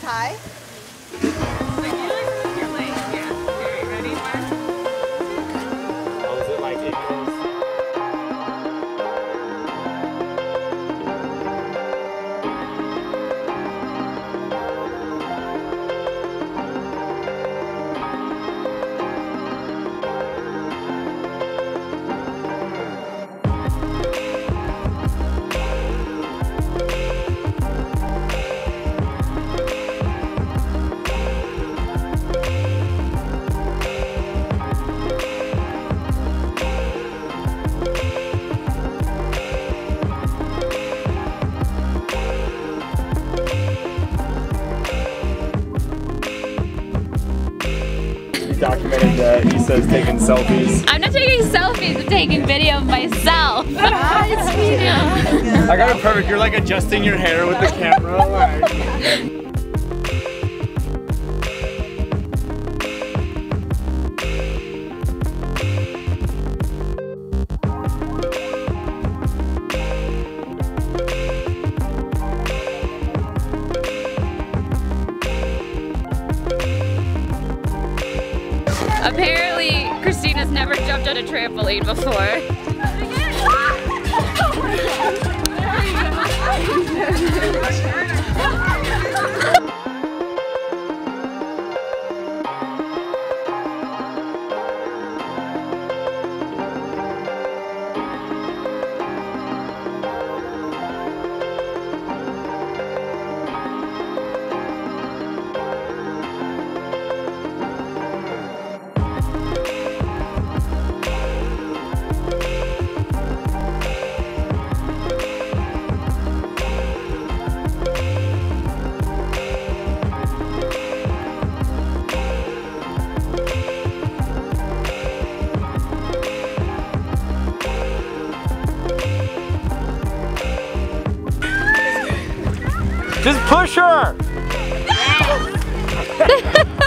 hi? Oh, is it like it goes? Documented that he says taking selfies. I'm not taking selfies, I'm taking video of myself. I got it perfect. You're like adjusting your hair with the camera. Apparently, Christina's never jumped on a trampoline before. Just push her!